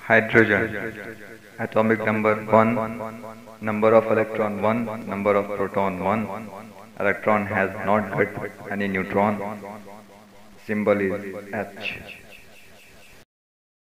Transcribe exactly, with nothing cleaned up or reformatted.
Hydrogen. Atomic number one, number of electron one, number of proton one. Electron has not got any neutron. Symbol is H.